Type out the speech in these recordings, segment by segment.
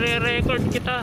nagre-record kita.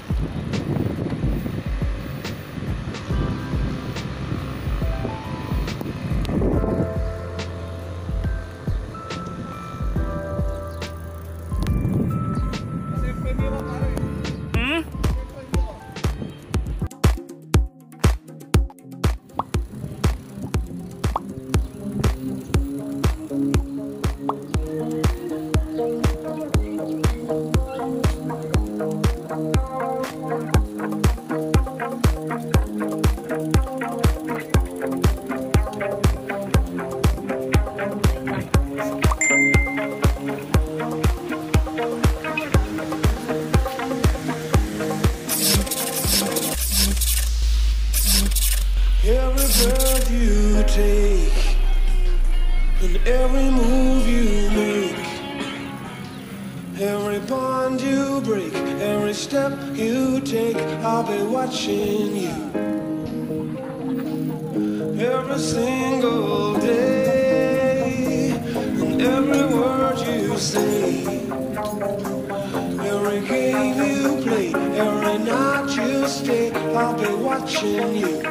Every breath you take and every move you make, every bond you break, every step you take, I'll be watching you. Every single day and every word you say, every game you play, every night you stay, I'll be watching you.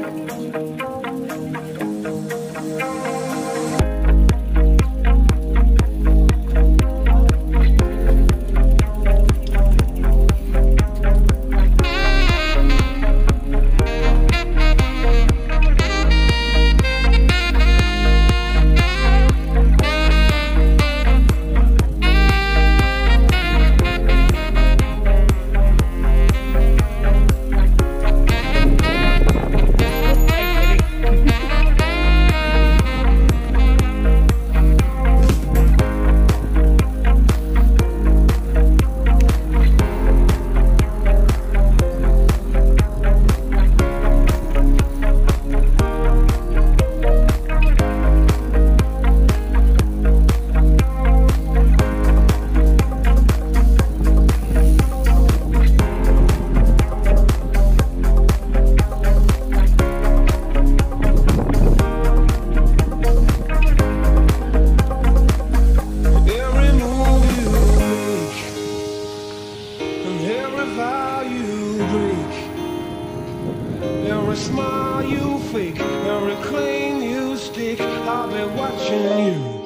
Every smile you fake, every claim you stick, I'll be watching you.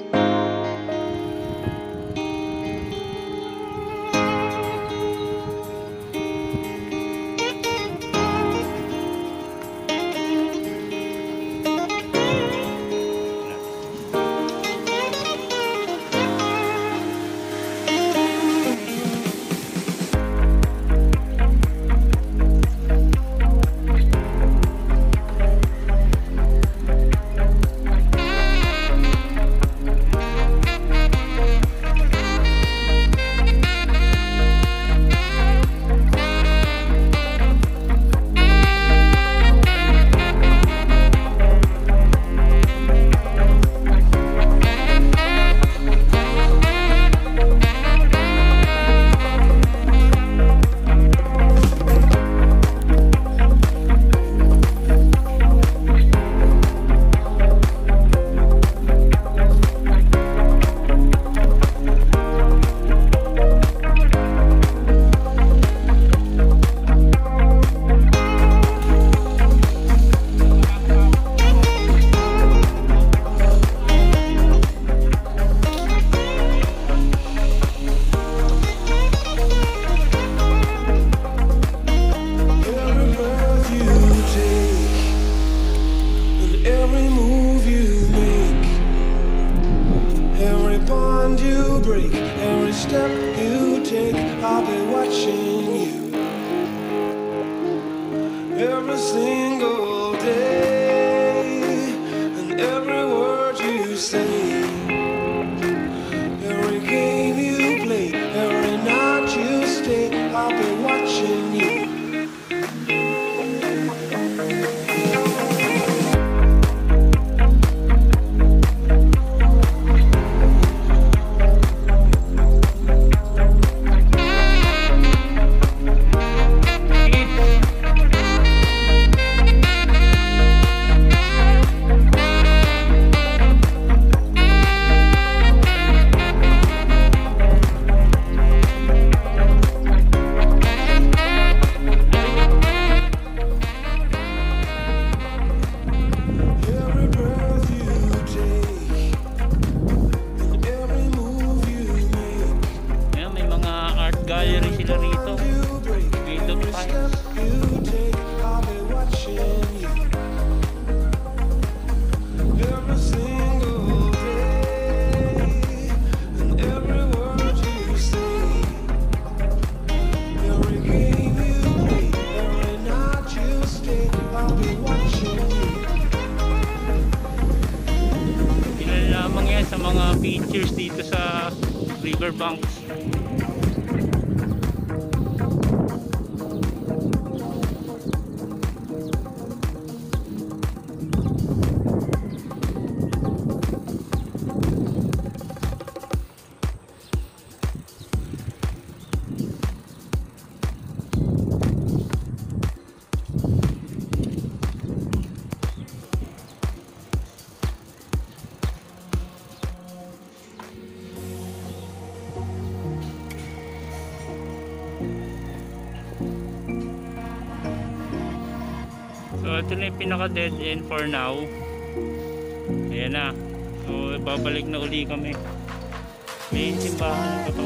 Every step you take, I'll be watching you. Every single day, and every word you say, every game you play, every night you stay, I'll be watching you. pictures dito sa riverbanks. So ito na yung pinaka dead end for now. Ayan na. So babalik na uli kami. May simbahan na pa.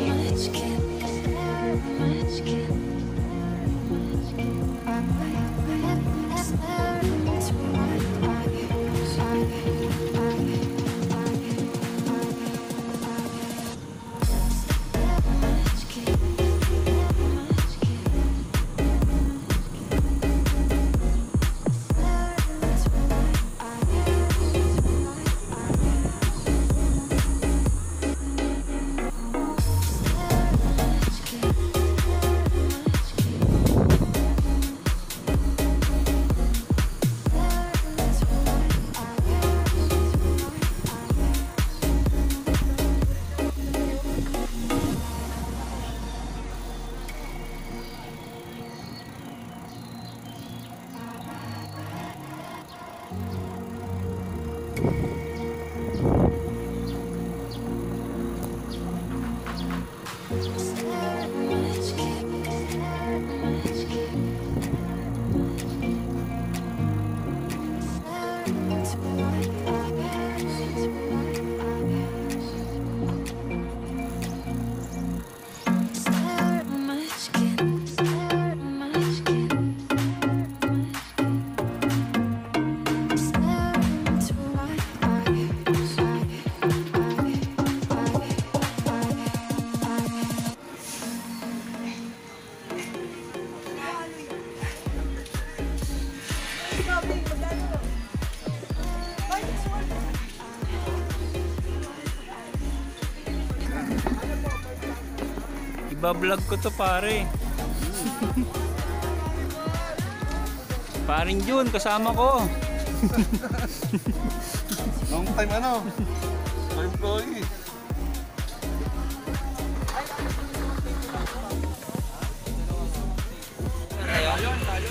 Iba-vlog ko to pare. Paring Jun, kasama ko. Long time ano? Employee. Ayun,